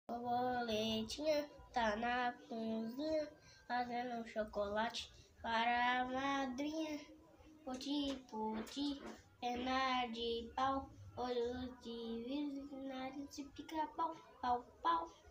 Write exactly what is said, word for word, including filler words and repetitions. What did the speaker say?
Borboletinha tá na cozinha fazendo um chocolate para a madrinha. Poti, poti, perna de pau, olhos de vidro, nariz de pica-pau, pau, pau.